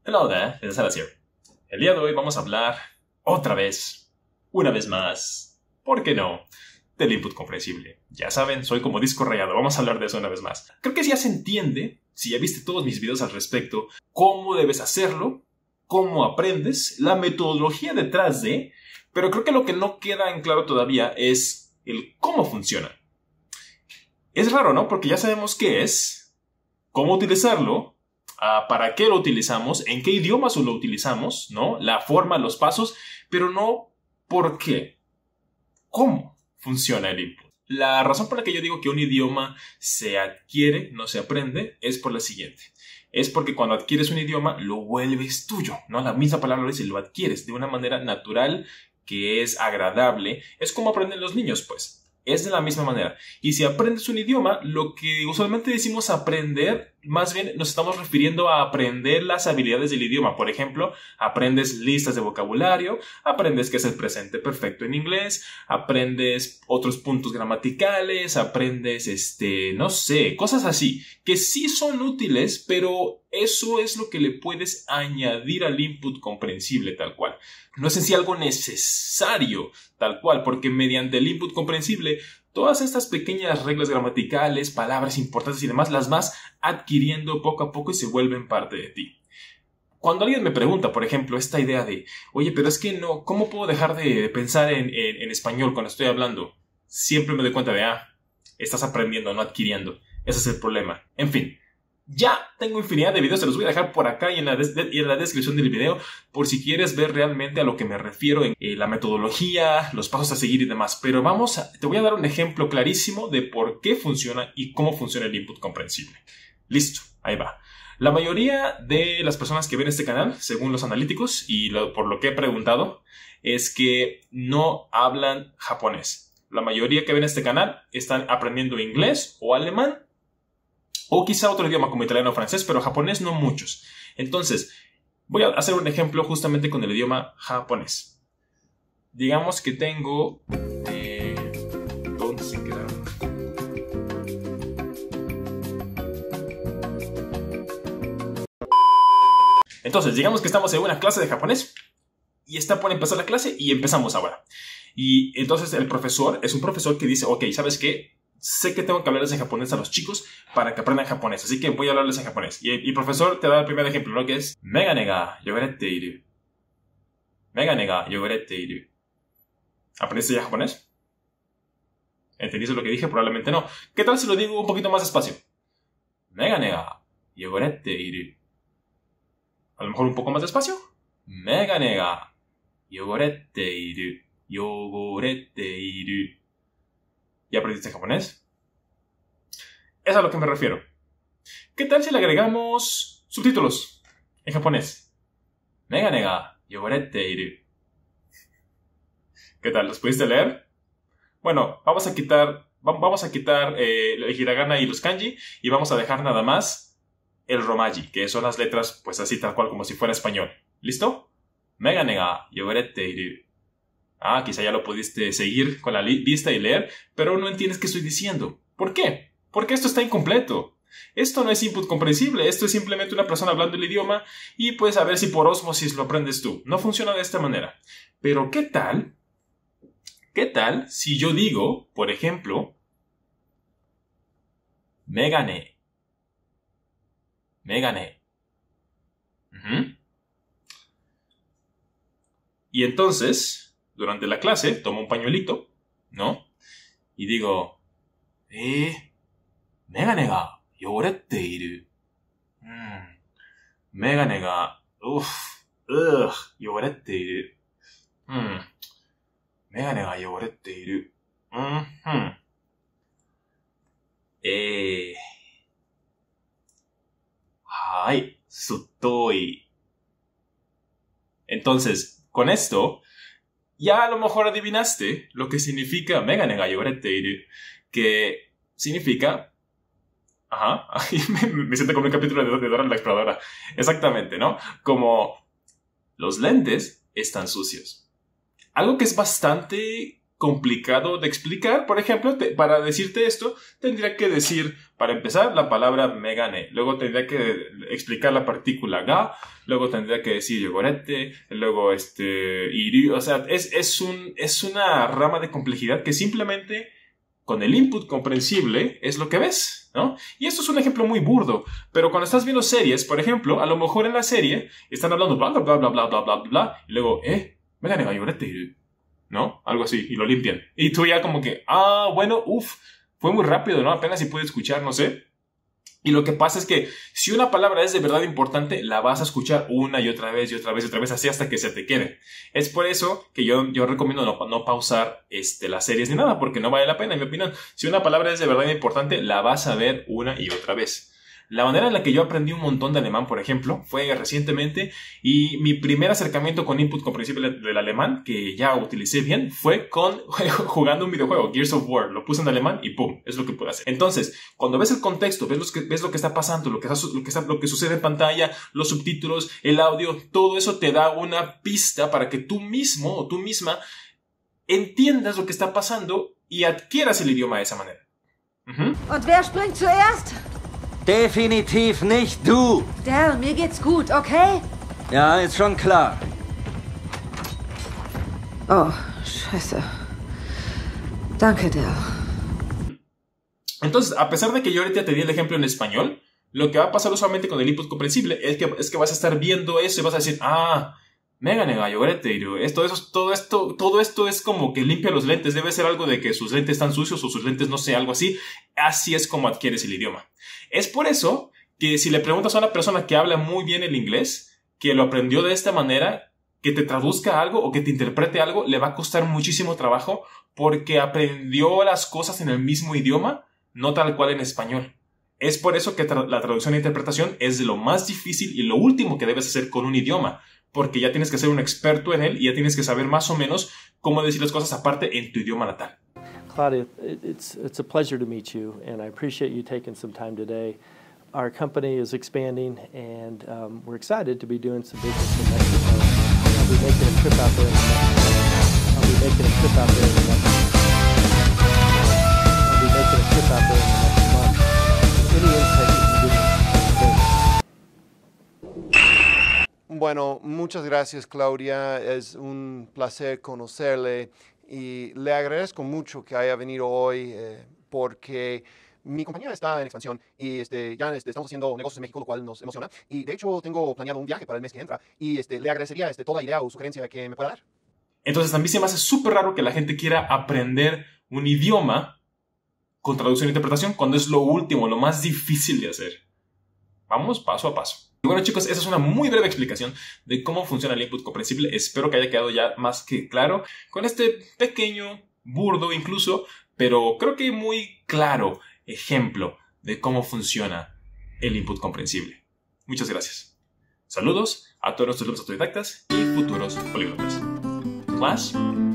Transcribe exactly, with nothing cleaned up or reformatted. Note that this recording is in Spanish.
Hello there, it's Salas here. El día de hoy vamos a hablar otra vez, una vez más, ¿por qué no?, del input comprensible. Ya saben, soy como disco rayado, vamos a hablar de eso una vez más. Creo que ya se entiende, si ya viste todos mis videos al respecto, cómo debes hacerlo, cómo aprendes, la metodología detrás de, pero creo que lo que no queda en claro todavía es el cómo funciona. Es raro, ¿no? Porque ya sabemos qué es, cómo utilizarlo, Uh, para qué lo utilizamos, en qué idiomas lo utilizamos, ¿no? La forma, los pasos, pero no por qué. ¿Cómo funciona el input? La razón por la que yo digo que un idioma se adquiere, no se aprende, es por la siguiente. Es porque cuando adquieres un idioma, lo vuelves tuyo, ¿no? La misma palabra lo dice, lo adquieres de una manera natural, que es agradable. Es como aprenden los niños, pues. Es de la misma manera. Y si aprendes un idioma, lo que usualmente decimos aprender, más bien nos estamos refiriendo a aprender las habilidades del idioma. Por ejemplo, aprendes listas de vocabulario, aprendes qué es el presente perfecto en inglés, aprendes otros puntos gramaticales, aprendes, este, no sé, cosas así, que sí son útiles, pero eso es lo que le puedes añadir al input comprensible tal cual. No es en sí algo necesario tal cual, porque mediante el input comprensible, todas estas pequeñas reglas gramaticales, palabras importantes y demás, las vas adquiriendo poco a poco y se vuelven parte de ti. Cuando alguien me pregunta, por ejemplo, esta idea de, oye, pero es que no, ¿cómo puedo dejar de pensar en, en, en español cuando estoy hablando? Siempre me doy cuenta de, ah, estás aprendiendo, no adquiriendo. Ese es el problema. En fin. Ya tengo infinidad de videos, se los voy a dejar por acá y en, la y en la descripción del video por si quieres ver realmente a lo que me refiero en eh, la metodología, los pasos a seguir y demás. Pero vamos a, te voy a dar un ejemplo clarísimo de por qué funciona y cómo funciona el input comprensible. Listo, ahí va. La mayoría de las personas que ven este canal, según los analíticos y lo, por lo que he preguntado, es que no hablan japonés. La mayoría que ven este canal están aprendiendo inglés o alemán, o quizá otro idioma como italiano o francés, pero japonés no muchos. Entonces, voy a hacer un ejemplo justamente con el idioma japonés. Digamos que tengo... Eh, ¿Dónde se quedaron? Entonces, digamos que estamos en una clase de japonés y está por empezar la clase y empezamos ahora. Y entonces el profesor es un profesor que dice, ok, ¿sabes qué? Sé que tengo que hablarles en japonés a los chicos para que aprendan japonés, así que voy a hablarles en japonés. Y el profesor te da el primer ejemplo, ¿no? Que es Megane ga yogorete iru. Megane ga yogorete iru. ¿Aprendiste ya japonés? ¿Entendiste lo que dije? Probablemente no. ¿Qué tal si lo digo un poquito más despacio? Megane ga yogorete iru. A lo mejor un poco más despacio. Megane ga yogorete iru. Yogorete iru. ¿Ya aprendiste japonés? Es a lo que me refiero. ¿Qué tal si le agregamos subtítulos en japonés? Megane ga yogorete iru. ¿Qué tal? ¿Los pudiste leer? Bueno, vamos a quitar, vamos a quitar eh, el hiragana y los kanji y vamos a dejar nada más el romaji, que son las letras pues así tal cual como si fuera español. ¿Listo? Megane ga yogorete iru. Ah, quizá ya lo pudiste seguir con la vista y leer, pero no entiendes qué estoy diciendo. ¿Por qué? Porque esto está incompleto. Esto no es input comprensible, esto es simplemente una persona hablando el idioma y pues a ver si por ósmosis lo aprendes tú. No funciona de esta manera. Pero ¿qué tal? ¿Qué tal si yo digo, por ejemplo, Megane? Megane. Uh-huh. Y entonces... durante la clase, tomo un pañuelito, ¿no? Y digo, eh, megane ga yogorete iru. Mm, megane ga, uff, ugh, yogorete iru. Mm, megane ga yogorete iru. Mm-hmm. Eh, hai, sutoi. Entonces, con esto... ya a lo mejor adivinaste lo que significa Megane ga yogorete iru, que significa... Ajá, me, me siento como un capítulo de, de Dora la Exploradora. Exactamente, ¿no? Como los lentes están sucios. Algo que es bastante complicado de explicar. Por ejemplo, te, para decirte esto, tendría que decir, para empezar, la palabra me gané. Luego tendría que explicar la partícula ga. Luego tendría que decir yogurete. Luego, este, iri. O sea, es, es, un, es una rama de complejidad que simplemente con el input comprensible es lo que ves, ¿no? Y esto es un ejemplo muy burdo, pero cuando estás viendo series, por ejemplo, a lo mejor en la serie están hablando bla, bla, bla, bla, bla, bla, bla, bla, y luego, eh, me gané yogurete, ¿no? Algo así, y lo limpian. Y tú ya como que, ah, bueno, uff, fue muy rápido, ¿no? Apenas si pude escuchar, no sé. Y lo que pasa es que si una palabra es de verdad importante, la vas a escuchar una y otra vez y otra vez y otra vez, así hasta que se te quede. Es por eso que yo, yo recomiendo no, no pausar este, las series ni nada, porque no vale la pena, en mi opinión. Si una palabra es de verdad importante, la vas a ver una y otra vez. La manera en la que yo aprendí un montón de alemán, por ejemplo, fue recientemente, y mi primer acercamiento con input comprensible del alemán, que ya utilicé bien, fue con jugando un videojuego, Gears of War. Lo puse en alemán y ¡pum! Es lo que puedo hacer. Entonces, cuando ves el contexto, ves lo que, ves lo que está pasando, lo que, está, lo, que está, lo que sucede en pantalla, los subtítulos, el audio, todo eso te da una pista para que tú mismo o tú misma entiendas lo que está pasando y adquieras el idioma de esa manera. Uh-huh. Und wer springt zuerst? Definitiv nicht du. Dal, mir geht's gut, okay? Ja, ist schon klar. Oh, scheiße. Danke, Dal. Entonces, a pesar de que yo ahorita te di el ejemplo en español, lo que va a pasar usualmente con el input comprensible es que, es que vas a estar viendo eso y vas a decir, ah, mega nega, yogurete, esto, eso, todo esto, todo esto es como que limpia los lentes. Debe ser algo de que sus lentes están sucios o sus lentes, no sé, algo así. Así es como adquieres el idioma. Es por eso que si le preguntas a una persona que habla muy bien el inglés, que lo aprendió de esta manera, que te traduzca algo o que te interprete algo, le va a costar muchísimo trabajo porque aprendió las cosas en el mismo idioma, no tal cual en español. Es por eso que tra- la traducción e interpretación es de lo más difícil y lo último que debes hacer con un idioma, porque ya tienes que ser un experto en él y ya tienes que saber más o menos cómo decir las cosas aparte en tu idioma natal. Claudia, it's, it's a pleasure to meet you, and I appreciate you taking some time today. Our company is expanding, and um, we're excited to be doing some business in Mexico. I'll be making a trip out there in the next month. I'll be making a trip out there in the next month. I'll be making a trip out there in the next month. Any insight you can give me? Thanks. Bueno, muchas gracias, Claudia. Es un placer conocerle y le agradezco mucho que haya venido hoy eh, porque mi compañía está en expansión y este, ya este, estamos haciendo negocios en México, lo cual nos emociona. Y de hecho tengo planeado un viaje para el mes que entra y este, le agradecería este, toda idea o sugerencia que me pueda dar. Entonces a mí se me hace súper raro que la gente quiera aprender un idioma con traducción e interpretación cuando es lo último, lo más difícil de hacer. Vamos paso a paso. Y bueno, chicos, esa es una muy breve explicación de cómo funciona el input comprensible. Espero que haya quedado ya más que claro con este pequeño, burdo incluso, pero creo que muy claro ejemplo de cómo funciona el input comprensible. Muchas gracias. Saludos a todos nuestros alumnos autodidactas y futuros políglotas. Class